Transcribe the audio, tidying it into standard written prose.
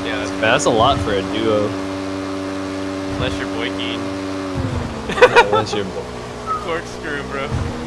Yeah, That's a lot for a duo. unless you're boiking. Unless you're Corkscrew, bro.